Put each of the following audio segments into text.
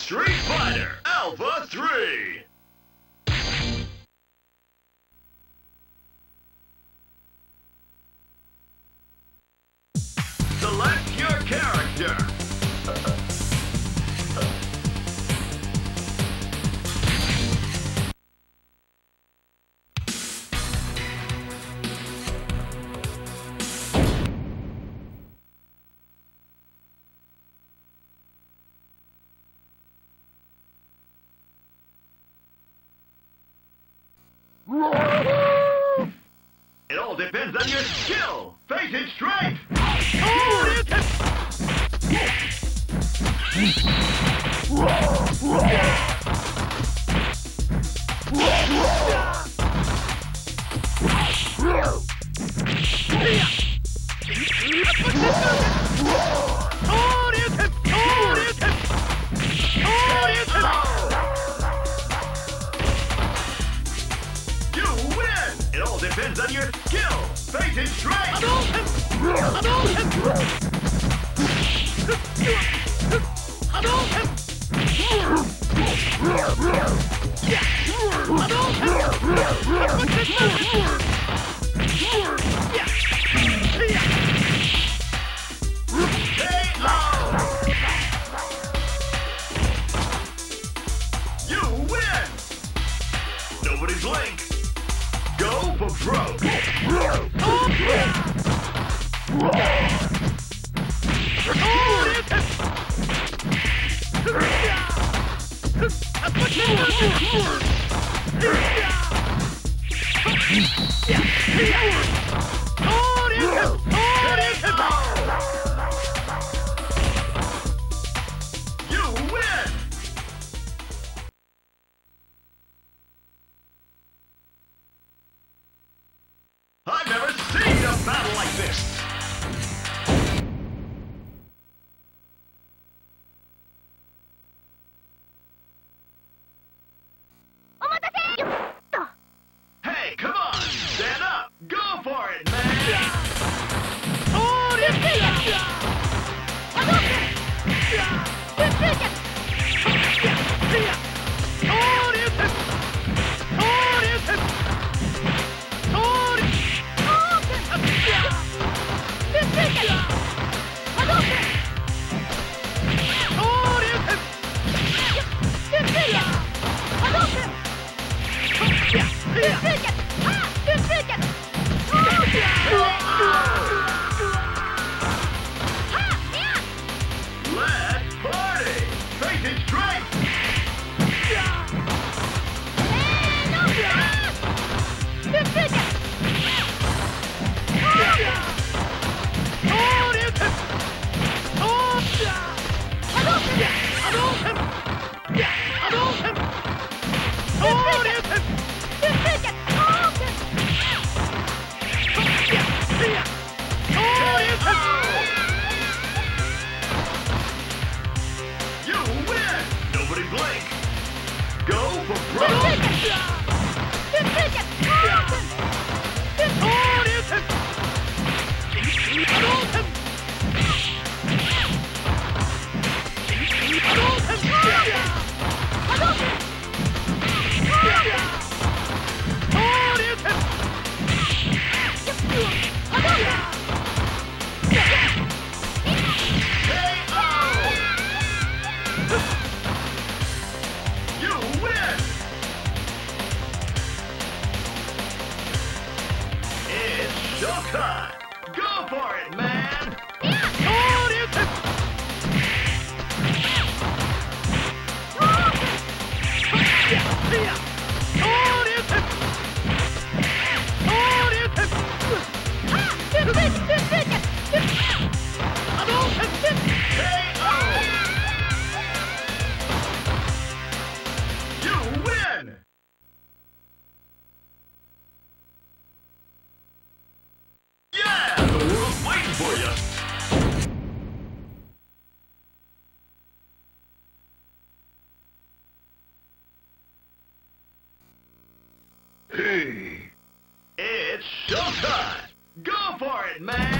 Street Fighter Alpha 3! Select your character! It all depends on your skill! Face it straight! Depends on your skill! Face it straight! Hadouken! Hadouken! Hadouken! You win! Nobody's link! Go for broke! You win! I've never seen a battle like this! Hey, come on! Stand up! Go for it, man! Let's party! Face it straight! You win! Nobody blink! Go for broke! You win! It's showtime! Go for it, man! You win! Yeah! The world's waiting for you! Hey! It's showtime! Go for it, man!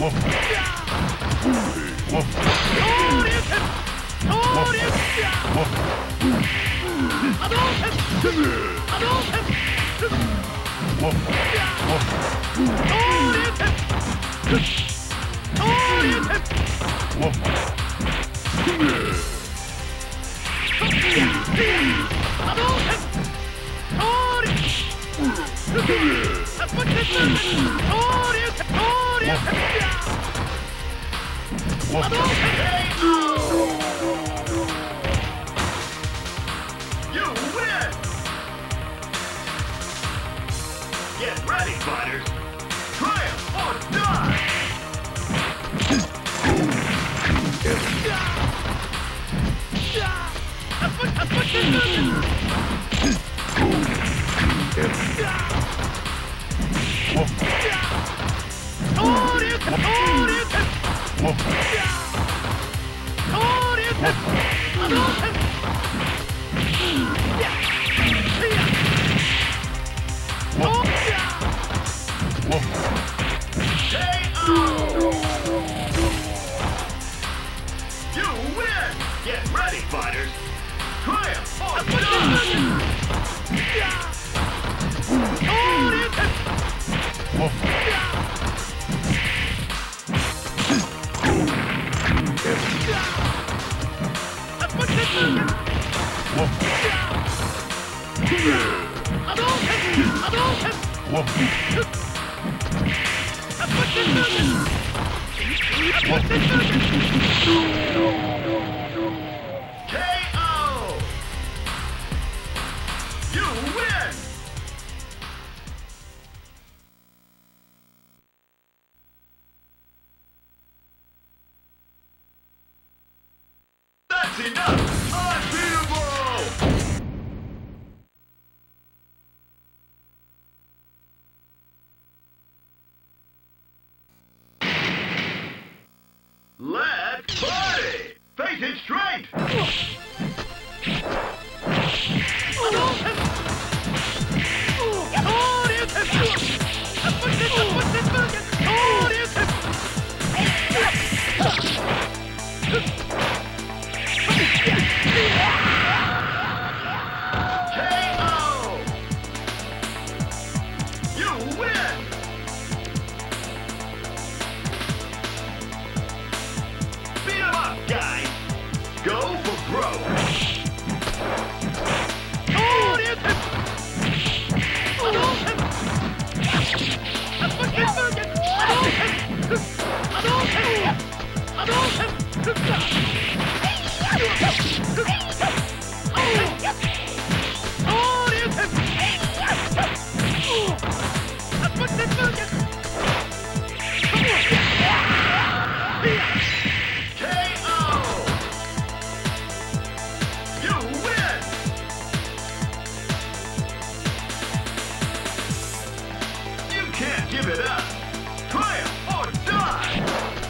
You win! Get ready, fighters! Triumph or die! You win! Get ready, fighters! Triumph or die! KO! You win! That's enough! Unbeatable! Let's party! Face it straight! KO! You win! Beat 'em up, guys! Go for broke! Give it up! Triumph or die!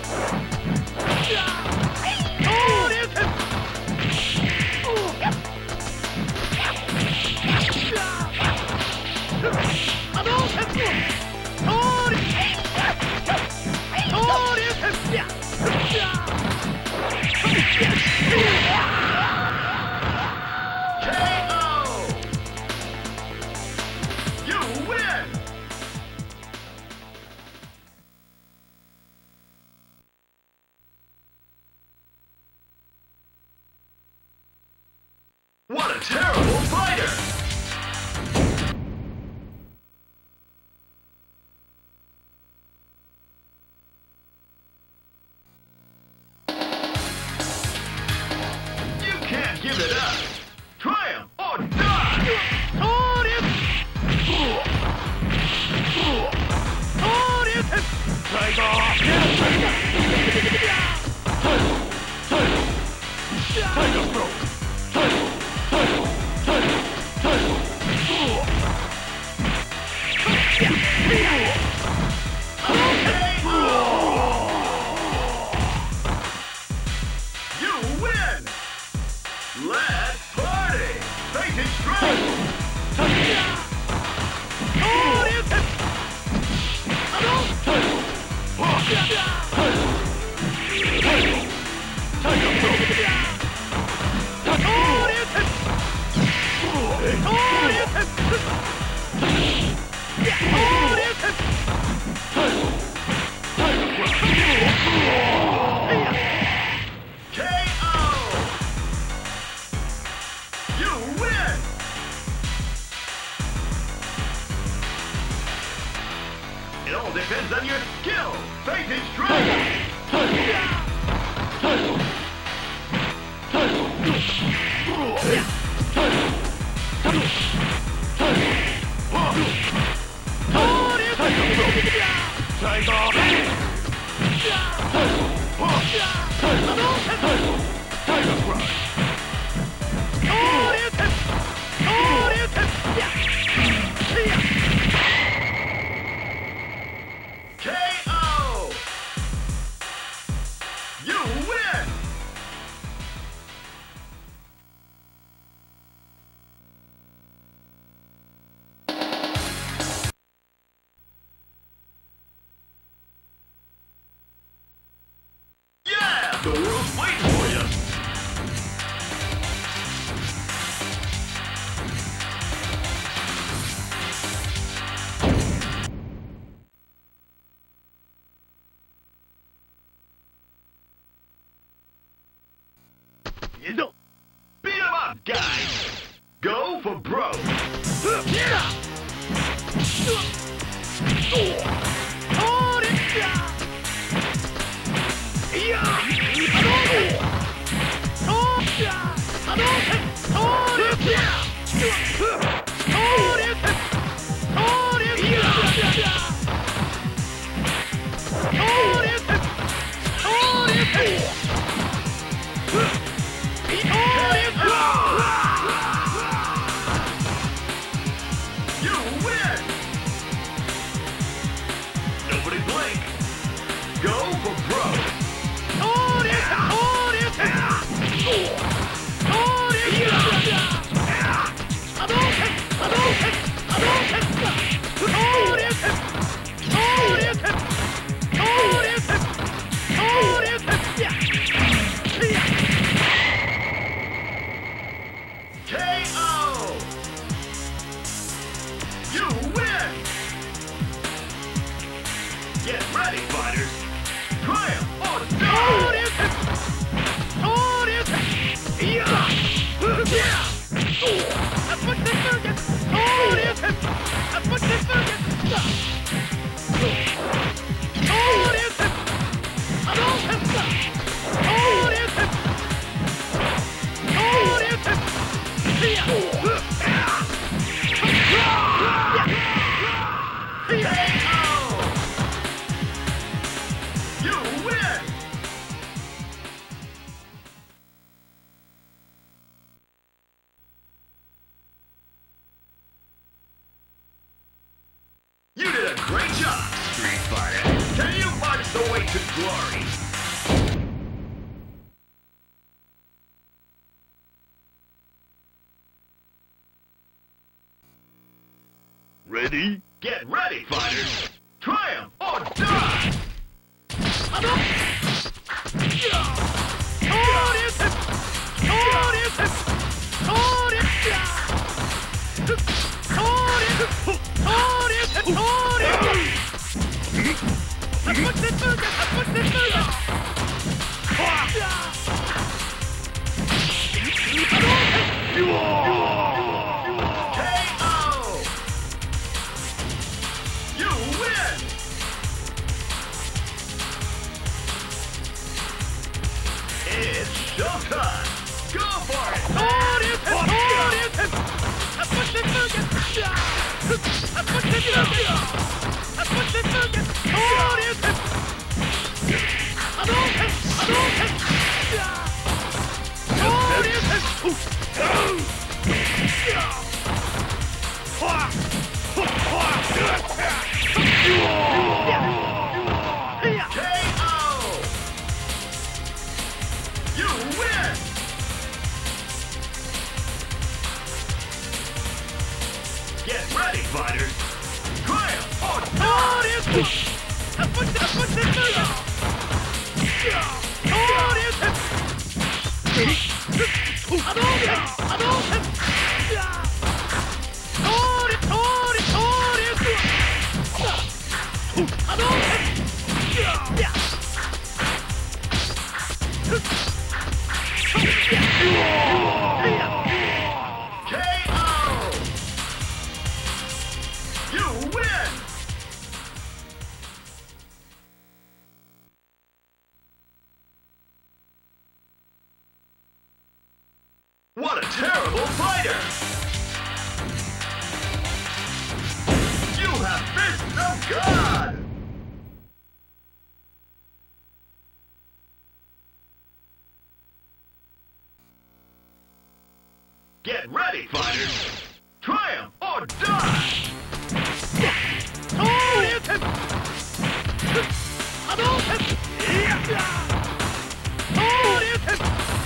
KO! You win! What a terrible fighter! You can't give it up! Triumph or die! Tiger throw! You win! Let's party! Face it straight! It all depends on your skill. Face it straight. KO! You win! Yeah! The world's waiting for you! Beat 'em up, guys! Go for broke! You win! Nobody blink! Go for broke! KO! You win! Get ready, fighters! Triumph or die! You win! You did a great job, Street Fighter. Can you punch the way to glory? Ready? Get ready, fighters! Triumph or die! KO! You win! It's showtime! Go for it! KO! You win! Get ready, fighters! Triumph or die! KO! You win! What a terrible fighter! You have fists of God! Get ready, fighters! Triumph or die! Hadouken! Hadouken! Hadouken!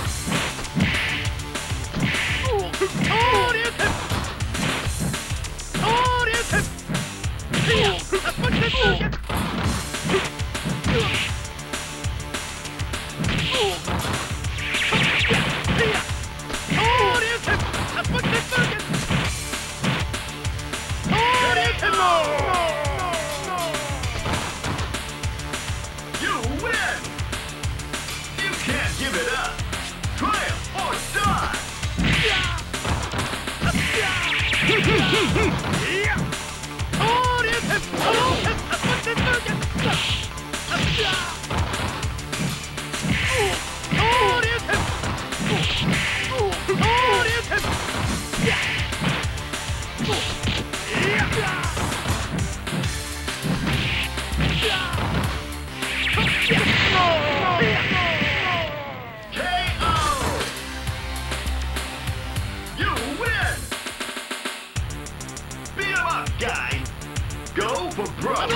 You win! You can't give it up! Triumph or die! KO! You win! Beat 'em up, guys! Go for broke!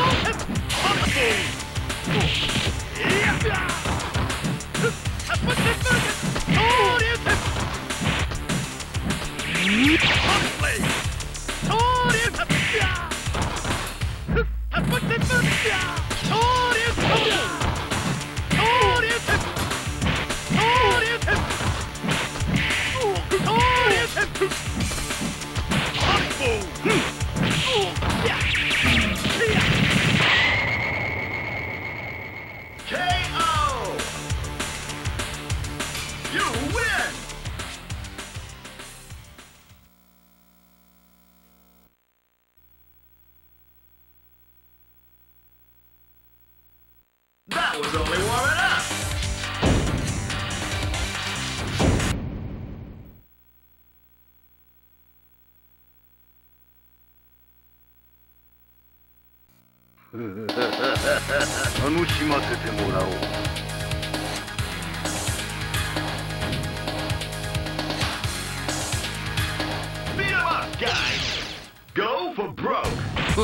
KO! You win! That was only warming up! Beat 'em up, guys! Go for broke!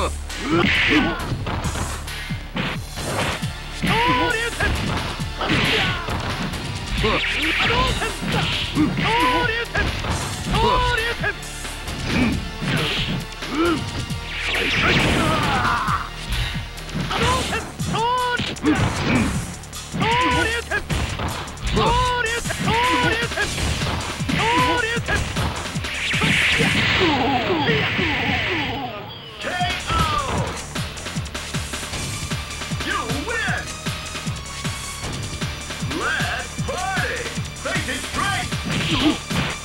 KO! You win! Let's party! Face it straight!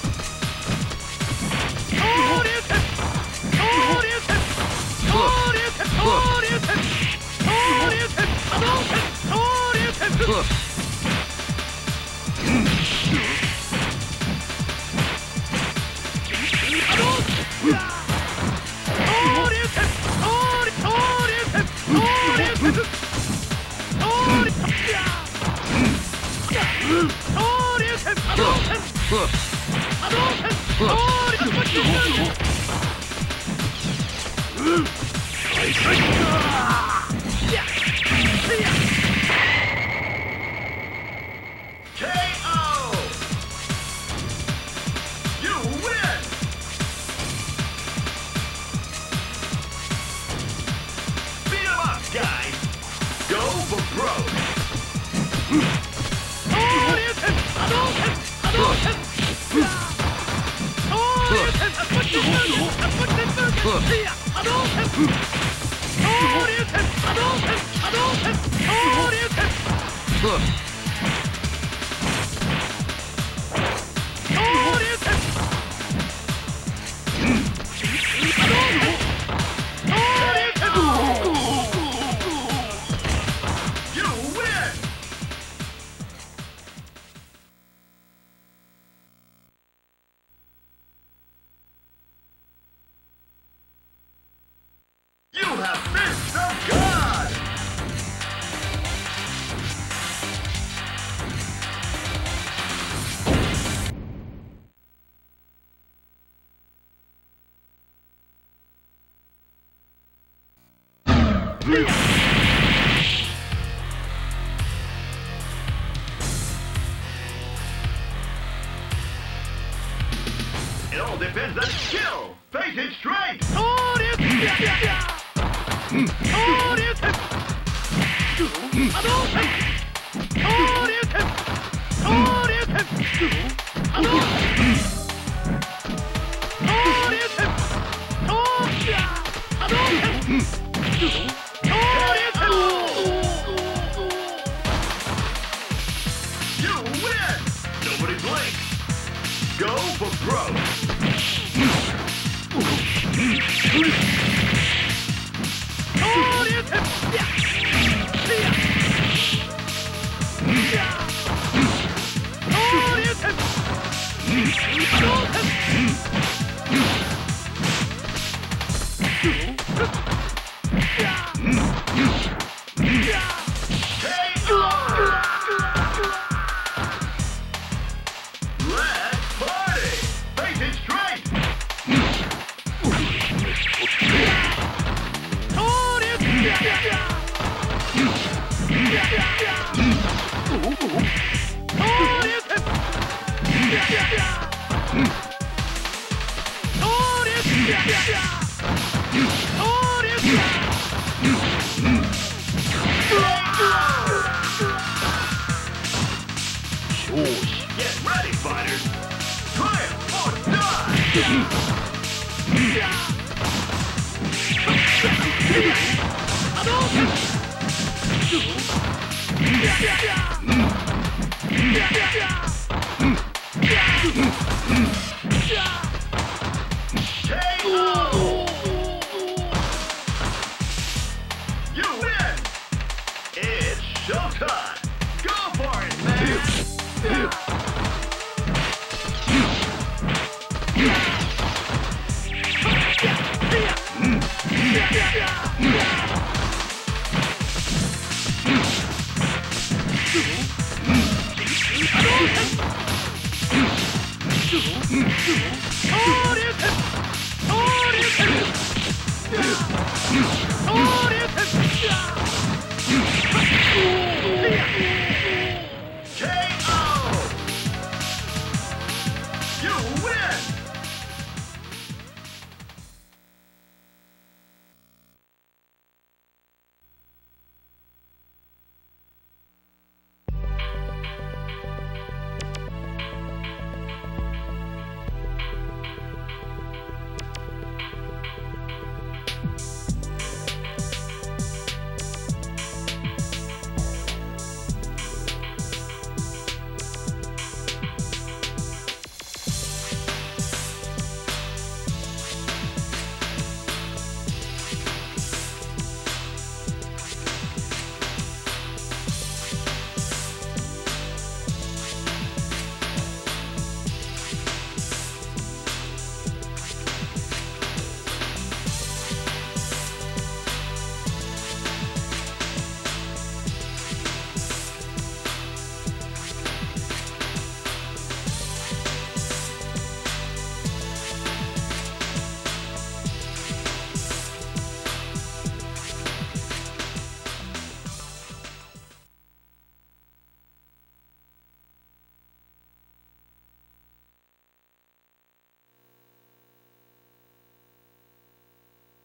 KO! You win! Beat 'em up, guys! Go for broke! It all depends on skill. Face it straight. You win. Nobody blink. Go for growth. Let's party. Face it straight. Get ready, fighters. Triumph or die. KO. You win. It's showtime. Go for it, man. KO. You win.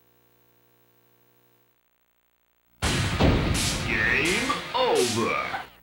Game over.